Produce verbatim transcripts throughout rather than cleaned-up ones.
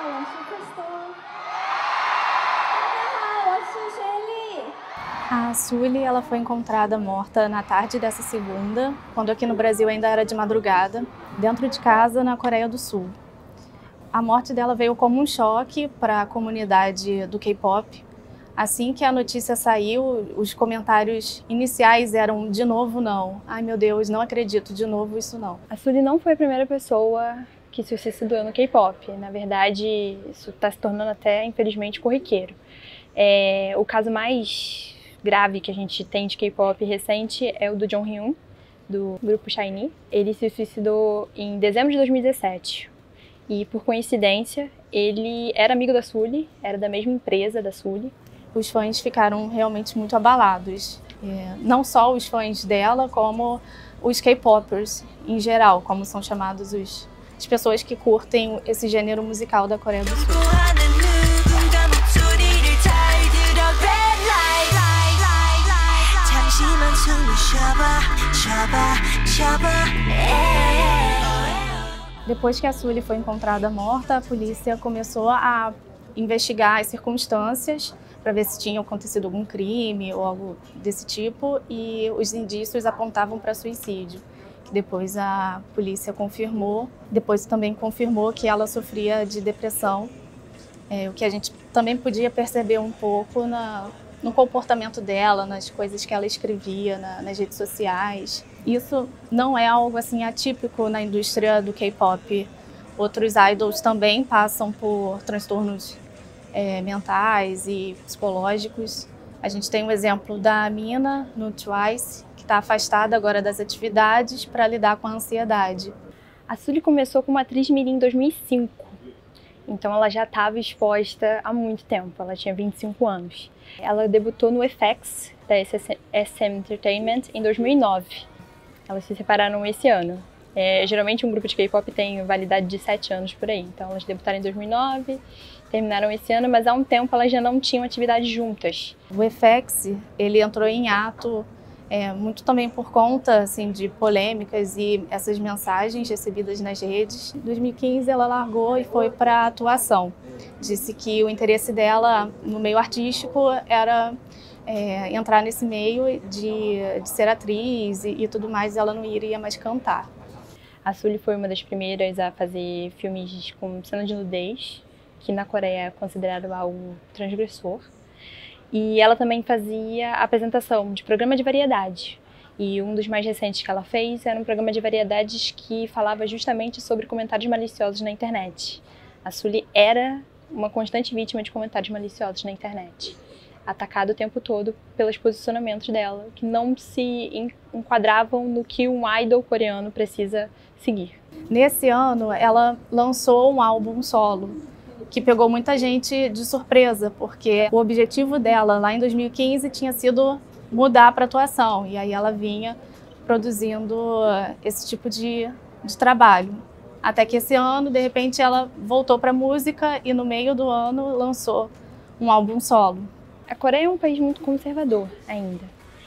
A Sully, ela foi encontrada morta na tarde dessa segunda, quando aqui no Brasil ainda era de madrugada, dentro de casa na Coreia do Sul. A morte dela veio como um choque para a comunidade do K-pop. Assim que a notícia saiu, os comentários iniciais eram de novo não. Ai meu Deus, não acredito, de novo isso não. A Sully não foi a primeira pessoa que se suicidou no K-pop. Na verdade, isso está se tornando até, infelizmente, corriqueiro. É, o caso mais grave que a gente tem de K-pop recente é o do Jonghyun, do grupo SHINee. Ele se suicidou em dezembro de dois mil e dezessete. E, por coincidência, ele era amigo da Sully, era da mesma empresa da Sully. Os fãs ficaram realmente muito abalados. É, não só os fãs dela, como os K-popers em geral, como são chamados os, as pessoas que curtem esse gênero musical da Coreia do Sul. Depois que a Sully foi encontrada morta, a polícia começou a investigar as circunstâncias para ver se tinha acontecido algum crime ou algo desse tipo, e os indícios apontavam para suicídio. Depois a polícia confirmou, depois também confirmou que ela sofria de depressão, é, o que a gente também podia perceber um pouco na, no comportamento dela, nas coisas que ela escrevia na, nas redes sociais. Isso não é algo assim atípico na indústria do K-pop. Outros idols também passam por transtornos é, mentais e psicológicos. A gente tem o exemplo da Mina no Twice, que está afastada agora das atividades para lidar com a ansiedade. A Sully começou como atriz mirim em dois mil e cinco, então ela já estava exposta há muito tempo, ela tinha vinte e cinco anos. Ela debutou no F X, da S M Entertainment, em dois mil e nove. Elas se separaram esse ano. É, geralmente um grupo de K-pop tem validade de sete anos por aí, então elas debutaram em dois mil e nove, terminaram esse ano, mas há um tempo elas já não tinham atividade juntas. O F X, ele entrou em ato é, muito também por conta assim, de polêmicas e essas mensagens recebidas nas redes. Em dois mil e quinze ela largou e foi para a atuação. Disse que o interesse dela no meio artístico era é, entrar nesse meio de, de ser atriz e, e tudo mais, ela não iria mais cantar. A Sully foi uma das primeiras a fazer filmes com cena de nudez, que na Coreia é considerado algo transgressor. E ela também fazia apresentação de programa de variedade. E um dos mais recentes que ela fez era um programa de variedades que falava justamente sobre comentários maliciosos na internet. A Sully era uma constante vítima de comentários maliciosos na internet, atacada o tempo todo pelos posicionamentos dela, que não se enquadravam no que um idol coreano precisa seguir. Nesse ano, ela lançou um álbum solo, que pegou muita gente de surpresa, porque o objetivo dela lá em dois mil e quinze tinha sido mudar para atuação, e aí ela vinha produzindo esse tipo de, de trabalho. Até que esse ano, de repente, ela voltou para a música e no meio do ano lançou um álbum solo. A Coreia é um país muito conservador ainda,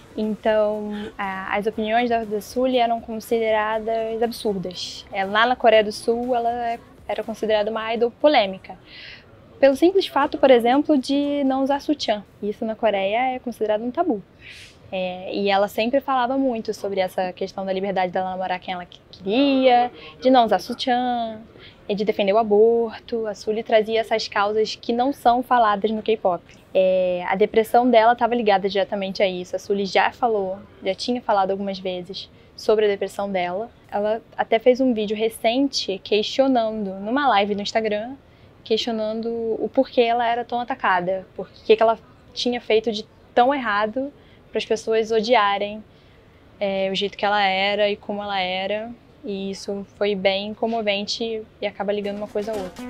então a, as opiniões da, da Sully eram consideradas absurdas. É, lá na Coreia do Sul ela era considerada uma idol polêmica, pelo simples fato, por exemplo, de não usar sutiã. Isso na Coreia é considerado um tabu. É, e ela sempre falava muito sobre essa questão da liberdade dela namorar quem ela queria, de não usar sutiã, e de defender o aborto. A Sully trazia essas causas que não são faladas no K-pop. É, a depressão dela estava ligada diretamente a isso. A Sully já falou, já tinha falado algumas vezes sobre a depressão dela. Ela até fez um vídeo recente questionando, numa live no Instagram, questionando o porquê ela era tão atacada, por que ela tinha feito de tão errado para as pessoas odiarem é, o jeito que ela era e como ela era. E isso foi bem comovente e acaba ligando uma coisa a outra.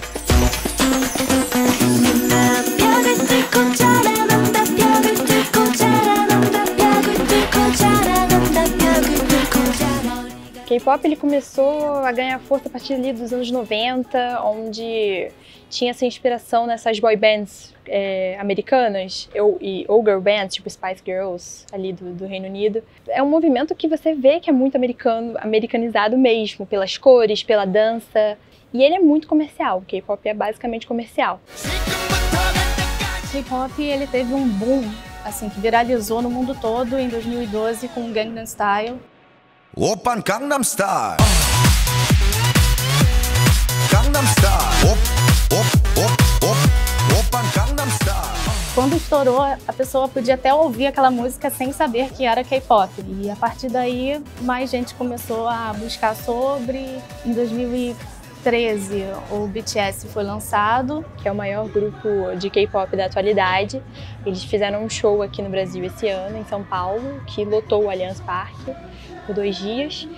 K-pop ele começou a ganhar força a partir ali dos anos noventa, onde tinha essa inspiração nessas boy bands é, americanas ou, e, ou girl bands, tipo Spice Girls, ali do, do Reino Unido. É um movimento que você vê que é muito americano, americanizado mesmo, pelas cores, pela dança. E ele é muito comercial, o K-pop é basicamente comercial. O K-pop ele teve um boom, assim, que viralizou no mundo todo em dois mil e doze com o Gangnam Style. Oppan Gangnam Style. Gangnam Style. Op, op, op, op. Oppan Gangnam Style. Quando estourou, a pessoa podia até ouvir aquela música sem saber que era K-pop. E a partir daí, mais gente começou a buscar sobre. Em dois mil e treze, o B T S foi lançado, que é o maior grupo de K-pop da atualidade. Eles fizeram um show aqui no Brasil esse ano, em São Paulo, que lotou o Allianz Parque por dois dias.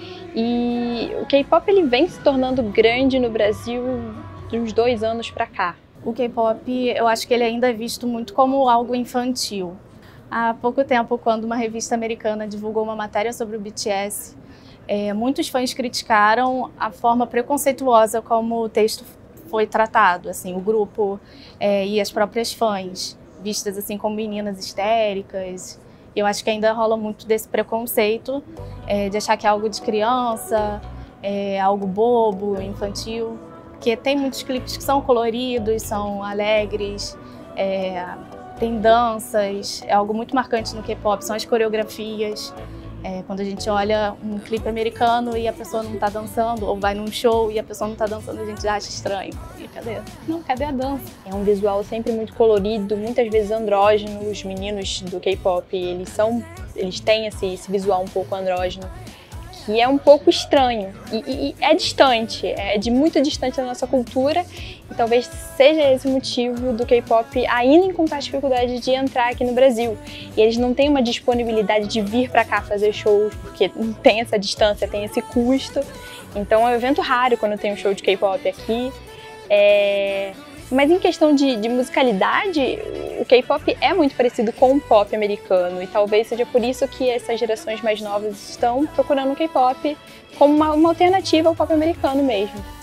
E o K-pop ele vem se tornando grande no Brasil de uns dois anos para cá. O K-pop, eu acho que ele ainda é visto muito como algo infantil. Há pouco tempo, quando uma revista americana divulgou uma matéria sobre o B T S, é, muitos fãs criticaram a forma preconceituosa como o texto foi tratado, assim, o grupo é, e as próprias fãs, vistas assim como meninas histéricas. Eu acho que ainda rola muito desse preconceito é, de achar que é algo de criança, é, algo bobo, infantil. Porque tem muitos clipes que são coloridos, são alegres, é, tem danças, é algo muito marcante no K-pop, são as coreografias. É, quando a gente olha um clipe americano e a pessoa não está dançando, ou vai num show e a pessoa não está dançando, a gente já acha estranho. E cadê? Não, cadê a dança? É um visual sempre muito colorido, muitas vezes andrógeno. Os meninos do K-pop, eles são, eles têm esse, esse visual um pouco andrógeno, que é um pouco estranho e, e, e é distante, é de muito distante da nossa cultura e talvez seja esse o motivo do K-pop ainda encontrar dificuldade de entrar aqui no Brasil. E eles não têm uma disponibilidade de vir para cá fazer shows, porque tem essa distância, tem esse custo. Então é um evento raro quando tem um show de K-pop aqui. É... Mas em questão de, de musicalidade, o K-pop é muito parecido com o pop americano e talvez seja por isso que essas gerações mais novas estão procurando o K-pop como uma, uma alternativa ao pop americano mesmo.